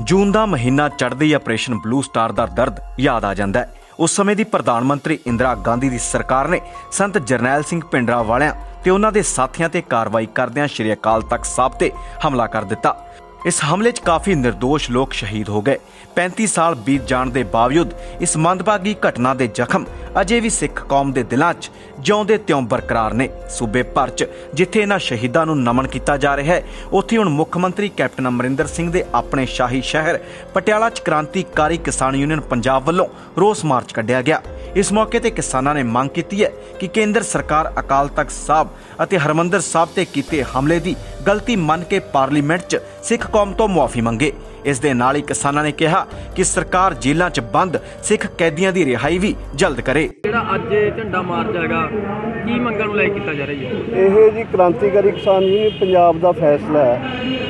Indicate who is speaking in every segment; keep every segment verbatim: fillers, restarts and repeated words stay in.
Speaker 1: जून का महीना चढ़दे ही ऑपरेशन ब्लू स्टार का दर्द याद आ जाता है। उस समय की प्रधानमंत्री इंदिरा गांधी की सरकार ने संत जरनैल सिंह भिंडरांवालियां ते उन्हां दे साथियां ते कार्रवाई करदियां श्री अकाल तख्त साहब ते हमला कर दिता। इस हमले च काफ़ी निर्दोष लोग शहीद हो गए। पैंती साल बीत जाने के बावजूद इस मंदभागी घटना के जख्म अजे भी सिख कौम के दिलों च जिउंदे त्यों बरकरार ने। सूबे भर च जिथे इन्हां शहीदां नूं नमन किया जा रहा है, उत्थे हुण मुख मंत्री कैप्टन अमरिंदर सिंह दे अपने शाही शहर पटियाला च क्रांतिकारी किसान यूनियन पंजाब वल्लों रोस मार्च कढ़िया गया। इस मौके ते किसानां ने मांग की है कि केंद्र सरकार अकाल तख्त साहब अते हरमंदर साहब ते कीते हमले की गलती मन के पार्लीमेंट च सिख कौम तो मुआफ़ी मंगे। इस दे नाल ही किसानां ने कहा कि सरकार जेलों च बंद सिख कैदियों की रिहाई भी जल्द करे।
Speaker 2: ਜਿਹੜਾ ਅੱਜ ਝੰਡਾ ਮਾਰਚ ਹੈਗਾ ਕੀ ਮੰਗਾਂ ਨੂੰ ਲੈ ਕੇ ਕੀਤਾ ਜਾ ਰਿਹਾ ਹੈ?
Speaker 3: ਇਹ ਜੀ ਕ੍ਰਾਂਤੀਕਾਰੀ ਕਿਸਾਨ ਯੂਨੀਅਨ ਪੰਜਾਬ ਦਾ ਫੈਸਲਾ ਹੈ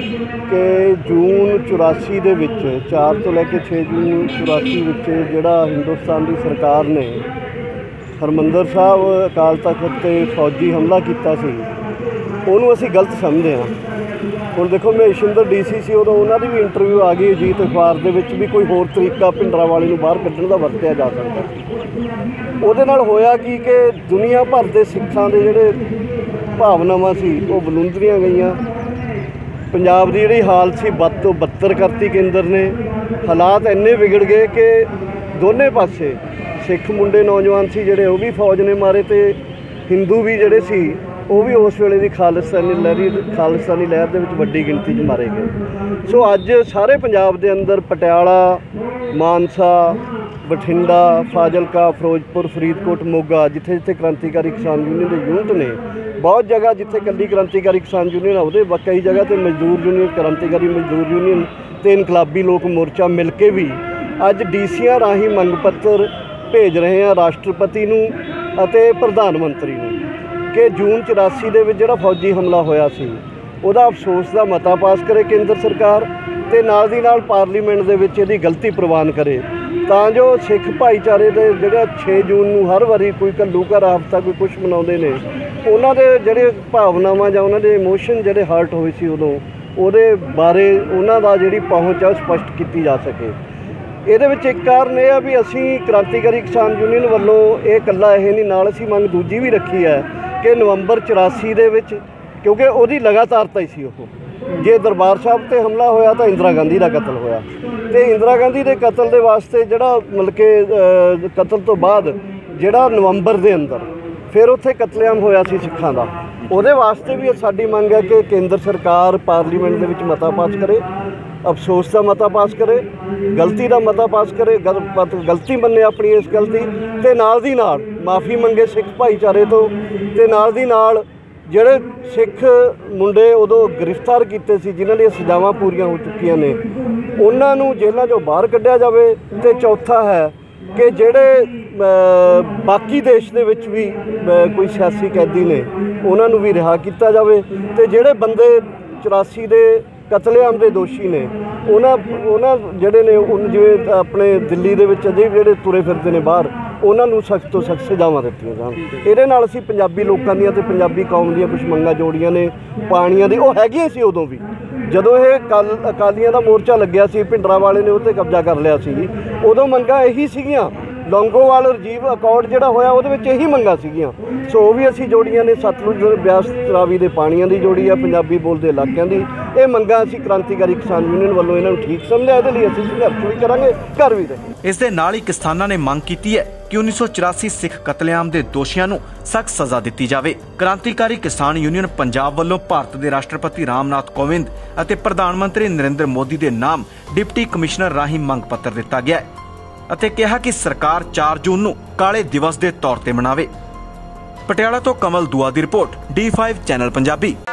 Speaker 3: ਕਿ ਜੂਨ ਚੁਰਾਸੀ ਦੇ ਵਿੱਚ ਚਾਰ ਤੋਂ ਲੈ ਕੇ ਛੇ ਜੂਨ ਚੁਰਾਸੀ ਵਿੱਚ ਜਿਹੜਾ ਹਿੰਦੁਸਤਾਨ ਦੀ ਸਰਕਾਰ ਨੇ ਹਰਮੰਦਰ ਸਾਹਿਬ ਅਕਾਲ ਤਖ਼ਤ ਤੇ ਫੌਜੀ ਹਮਲਾ ਕੀਤਾ ਸੀ, ਉਹਨੂੰ ਅਸੀਂ ਗਲਤ ਸਮਝਦੇ ਹਾਂ। ਹੁਣ ਦੇਖੋ, ਮਹੇਸ਼ਿੰਦਰ ਡੀ ਸੀ ਸੀ, ਉਦੋਂ ਉਹਨਾਂ ਦੀ ਵੀ ਇੰਟਰਵਿਊ ਆ ਗਈ ਅਜੀਤ ਅਖਬਾਰ ਦੇ ਵਿੱਚ ਵੀ ਕੋਈ ਹੋਰ ਤਰੀਕਾ ਭਿੰਡਰਾਂਵਾਲੇ ਨੂੰ ਬਾਹਰ ਕੱਢਣ ਦਾ ਵਰਤਿਆ ਜਾ ਸਕਦਾ। ਉਹਦੇ ਨਾਲ ਹੋਇਆ ਕੀ ਕਿ ਦੁਨੀਆ ਭਰ ਦੇ ਸਿੱਖਾਂ ਦੇ ਜਿਹੜੇ ਭਾਵਨਾਵਾਂ ਸੀ ਉਹ ਬਲੁੰਦਰੀਆਂ ਗਈਆਂ। ਪੰਜਾਬ ਦੀ ਜਿਹੜੀ ਹਾਲਤ ਸੀ ਵੱਧ ਤੋਂ ਬੱਤਰ ਕਰਤੀ ਕੇਂਦਰ ਨੇ। ਹਾਲਾਤ ਇੰਨੇ ਵਿਗੜ ਗਏ ਕਿ ਦੋਨੇ ਪਾਸੇ ਸਿੱਖ ਮੁੰਡੇ ਨੌਜਵਾਨ ਸੀ ਜਿਹੜੇ ਉਹ ਵੀ ਫੌਜ ਨੇ ਮਾਰੇ ਤੇ ਹਿੰਦੂ ਵੀ ਜਿਹੜੇ ਸੀ ਉਹ ਵੀ ਉਸ ਵੇਲੇ ਦੀ ਖਾਲਿਸਤਾਨੀ ਲਹਿਰੀ ਖਾਲਿਸਤਾਨੀ ਲਹਿਰ ਦੇ ਵਿੱਚ ਵੱਡੀ ਗਿਣਤੀ 'ਚ ਮਾਰੇ ਗਏ। ਸੋ ਅੱਜ ਸਾਰੇ ਪੰਜਾਬ ਦੇ ਅੰਦਰ ਪਟਿਆਲਾ, ਮਾਨਸਾ, ਬਠਿੰਡਾ, ਫਾਜ਼ਿਲਕਾ, ਫਿਰੋਜ਼ਪੁਰ, ਫਰੀਦਕੋਟ, ਮੋਗਾ, ਜਿੱਥੇ ਜਿੱਥੇ ਕ੍ਰਾਂਤੀਕਾਰੀ ਕਿਸਾਨ ਯੂਨੀਅਨ ਦੇ ਯੂਨਿਟ ਨੇ, ਬਹੁਤ ਜਗ੍ਹਾ ਜਿੱਥੇ ਇਕੱਲੀ ਕ੍ਰਾਂਤੀਕਾਰੀ ਕਿਸਾਨ ਯੂਨੀਅਨ ਆ ਉਹਦੇ ਕਈ ਜਗ੍ਹਾ 'ਤੇ ਮਜ਼ਦੂਰ ਯੂਨੀਅਨ, ਕ੍ਰਾਂਤੀਕਾਰੀ ਮਜ਼ਦੂਰ ਯੂਨੀਅਨ ਤੇ ਇਨਕਲਾਬੀ ਲੋਕ ਮੋਰਚਾ ਮਿਲ ਕੇ ਵੀ ਅੱਜ ਡੀਸੀਆਂ ਰਾਹੀਂ ਮੰਗ ਪੱਤਰ ਭੇਜ ਰਹੇ ਹਾਂ ਰਾਸ਼ਟਰਪਤੀ ਨੂੰ ਅਤੇ ਪ੍ਰਧਾਨ ਮੰਤਰੀ ਨੂੰ ਕਿ ਜੂਨ ਚੁਰਾਸੀ ਦੇ ਵਿੱਚ ਜਿਹੜਾ ਫੌਜੀ ਹਮਲਾ ਹੋਇਆ ਸੀ ਉਹਦਾ ਅਫਸੋਸ ਦਾ ਮਤਾ ਪਾਸ ਕਰੇ ਕੇਂਦਰ ਸਰਕਾਰ ਤੇ ਨਾਲ ਦੀ ਨਾਲ ਪਾਰਲੀਮੈਂਟ ਦੇ ਵਿੱਚ ਇਹਦੀ ਗਲਤੀ ਪ੍ਰਵਾਨ ਕਰੇ, ਤਾਂ ਜੋ ਸਿੱਖ ਭਾਈਚਾਰੇ ਦੇ ਜਿਹੜਾ ਛੇ ਜੂਨ ਨੂੰ ਹਰ ਵਾਰੀ ਕੋਈ ਘੱਲੂਘਾਰਾ ਹਫ਼ਤਾ ਕੋਈ ਕੁਛ ਮਨਾਉਂਦੇ ਨੇ, ਉਹਨਾਂ ਦੇ ਜਿਹੜੇ ਭਾਵਨਾਵਾਂ ਜਾਂ ਉਹਨਾਂ ਦੇ ਇਮੋਸ਼ਨ ਜਿਹੜੇ ਹਰਟ ਹੋਏ ਸੀ ਉਦੋਂ, ਉਹਦੇ ਬਾਰੇ ਉਹਨਾਂ ਦਾ ਜਿਹੜੀ ਪਹੁੰਚ ਆ ਉਹ ਸਪਸ਼ਟ ਕੀਤੀ ਜਾ ਸਕੇ। ਇਹਦੇ ਵਿੱਚ ਇੱਕ ਕਾਰਨ ਇਹ ਆ ਵੀ ਅਸੀਂ ਕ੍ਰਾਂਤੀਕਾਰੀ ਕਿਸਾਨ ਯੂਨੀਅਨ ਵੱਲੋਂ ਇਹ ਇਕੱਲਾ ਇਹ ਨਹੀਂ, ਨਾਲ ਅਸੀਂ ਮੰਗ ਦੂਜੀ ਵੀ ਰੱਖੀ ਹੈ ਕਿ ਨਵੰਬਰ ਚੁਰਾਸੀ ਦੇ ਵਿੱਚ, ਕਿਉਂਕਿ ਉਹਦੀ ਲਗਾਤਾਰਤਾ ਹੀ ਸੀ ਉਹ, ਜੇ ਦਰਬਾਰ ਸਾਹਿਬ 'ਤੇ ਹਮਲਾ ਹੋਇਆ ਤਾਂ ਇੰਦਰਾ ਗਾਂਧੀ ਦਾ ਕਤਲ ਹੋਇਆ ਅਤੇ ਇੰਦਰਾ ਗਾਂਧੀ ਦੇ ਕਤਲ ਦੇ ਵਾਸਤੇ ਜਿਹੜਾ ਮਤਲਬ ਕਿ ਕਤਲ ਤੋਂ ਬਾਅਦ ਜਿਹੜਾ ਨਵੰਬਰ ਦੇ ਅੰਦਰ ਫਿਰ ਉੱਥੇ ਕਤਲੇਆਮ ਹੋਇਆ ਸੀ ਸਿੱਖਾਂ ਦਾ, ਉਹਦੇ ਵਾਸਤੇ ਵੀ ਸਾਡੀ ਮੰਗ ਹੈ ਕਿ ਕੇਂਦਰ ਸਰਕਾਰ ਪਾਰਲੀਮੈਂਟ ਦੇ ਵਿੱਚ ਮਤਾ ਪਾਸ ਕਰੇ, ਅਫਸੋਸ ਦਾ ਮਤਾ ਪਾਸ ਕਰੇ, ਗਲਤੀ ਦਾ ਮਤਾ ਪਾਸ ਕਰੇ, ਗਲ ਗਲਤੀ ਮੰਨੇ ਆਪਣੀ ਇਸ ਗਲਤੀ ਅਤੇ ਨਾਲ ਦੀ ਨਾਲ ਮਾਫੀ ਮੰਗੇ ਸਿੱਖ ਭਾਈਚਾਰੇ ਤੋਂ, ਅਤੇ ਨਾਲ ਦੀ ਨਾਲ ਜਿਹੜੇ ਸਿੱਖ ਮੁੰਡੇ ਉਦੋਂ ਗ੍ਰਿਫਤਾਰ ਕੀਤੇ ਸੀ ਜਿਨ੍ਹਾਂ ਦੀਆਂ ਸਜ਼ਾਵਾਂ ਪੂਰੀਆਂ ਹੋ ਚੁੱਕੀਆਂ ਨੇ ਉਹਨਾਂ ਨੂੰ ਜੇਲ੍ਹਾਂ 'ਚੋਂ ਬਾਹਰ ਕੱਢਿਆ ਜਾਵੇ। ਅਤੇ ਚੌਥਾ ਹੈ ਕਿ ਜਿਹੜੇ ਬਾਕੀ ਦੇਸ਼ ਦੇ ਵਿੱਚ ਵੀ ਕੋਈ ਸਿਆਸੀ ਕੈਦੀ ਨੇ ਉਹਨਾਂ ਨੂੰ ਵੀ ਰਿਹਾ ਕੀਤਾ ਜਾਵੇ, ਅਤੇ ਜਿਹੜੇ ਬੰਦੇ ਚੁਰਾਸੀ ਦੇ ਕਤਲੇਆਮ ਦੇ ਦੋਸ਼ੀ ਨੇ ਉਹਨਾਂ ਉਹਨਾਂ ਜਿਹੜੇ ਨੇ ਉਹ ਜਿਵੇਂ ਆਪਣੇ ਦਿੱਲੀ ਦੇ ਵਿੱਚ ਅਜੇ ਵੀ ਜਿਹੜੇ ਤੁਰੇ ਫਿਰਦੇ ਨੇ ਬਾਹਰ, ਉਹਨਾਂ ਨੂੰ ਸਖਤ ਤੋਂ ਸਖਤ ਸਜ਼ਾਵਾਂ ਦਿੱਤੀਆਂ ਜਾਣ। ਇਹਦੇ ਨਾਲ ਅਸੀਂ ਪੰਜਾਬੀ ਲੋਕਾਂ ਦੀਆਂ ਅਤੇ ਪੰਜਾਬੀ ਕੌਮ ਦੀਆਂ ਕੁਛ ਮੰਗਾਂ ਜੋੜੀਆਂ ਨੇ ਪਾਣੀਆਂ ਦੀ, ਉਹ ਹੈਗੀਆਂ ਸੀ ਉਦੋਂ ਵੀ ਜਦੋਂ ਇਹ ਕੱਲ ਅਕਾਲੀਆਂ ਦਾ ਮੋਰਚਾ ਲੱਗਿਆ ਸੀ, ਭਿੰਡਰਾਂਵਾਲੇ ਨੇ ਉਹ 'ਤੇ ਕਬਜ਼ਾ ਕਰ ਲਿਆ ਸੀ, ਉਦੋਂ ਮੰਗਾਂ ਇਹੀ ਸੀਗੀਆਂ। ਲੌਂਗੋਵਾਲ ਰਜੀਵ ਅਕੌਰਡ ਜਿਹੜਾ ਹੋਇਆ ਉਹਦੇ ਵਿੱਚ ਇਹੀ ਮੰਗਾਂ ਸੀਗੀਆਂ, ਸੋ ਉਹ ਵੀ ਅਸੀਂ ਜੋੜੀਆਂ ਨੇ। ਸਤਲੁਜ ਬਿਆਸ ਰਾਵੀ ਦੇ ਪਾਣੀਆਂ ਦੀ ਜੋੜੀ ਆ, ਪੰਜਾਬੀ ਬੋਲਦੇ ਇਲਾਕਿਆਂ ਦੀ, ਇਹ ਮੰਗਾਂ ਅਸੀਂ ਕ੍ਰਾਂਤੀਕਾਰੀ ਕਿਸਾਨ ਯੂਨੀਅਨ ਵੱਲੋਂ ਇਹਨਾਂ ਨੂੰ ਠੀਕ ਸਮਝਿਆ, ਇਹਦੇ ਲਈ ਅਸੀਂ ਸੰਘਰਸ਼ ਵੀ ਕਰਾਂਗੇ, ਕਰ ਵੀ ਰਹੇ।
Speaker 1: ਇਸ ਦੇ ਨਾਲ ਹੀ ਕਿਸਾਨਾਂ ਨੇ ਮੰਗ ਕੀਤੀ ਹੈ ਕਿ ਉੱਨੀ ਸੌ ਚੁਰਾਸੀ ਸਿੱਖ ਕਤਲੇਆਮ ਦੇ ਦੋਸ਼ੀਆਂ ਨੂੰ ਸਖਤ ਸਜ਼ਾ ਦਿੱਤੀ ਜਾਵੇ। ਕ੍ਰਾਂਤੀਕਾਰੀ ਕਿਸਾਨ ਯੂਨੀਅਨ ਪੰਜਾਬ ਵੱਲੋਂ ਭਾਰਤ ਦੇ ਰਾਸ਼ਟਰਪਤੀ ਰਾਮਨਾਥ ਕੋਵਿੰਦ ਅਤੇ ਪ੍ਰਧਾਨ ਮੰਤਰੀ ਨਰਿੰਦਰ ਮੋਦੀ ਦੇ ਨਾਮ ਡਿਪਟੀ ਕਮਿਸ਼ਨਰ ਰਾਹੀਂ ਮੰਗ ਪੱਤਰ ਦਿੱਤਾ ਗਿਆ ਹੈ ਅਤੇ ਕਿਹਾ ਕਿ ਸਰਕਾਰ ਚਾਰ ਜੂਨ ਨੂੰ ਕਾਲੇ ਦਿਵਸ ਦੇ ਤੌਰ ਤੇ ਮਨਾਵੇ। ਪਟਿਆਲਾ ਤੋਂ ਕਮਲ ਦੂਆ ਦੀ report, D five channel Punjabi.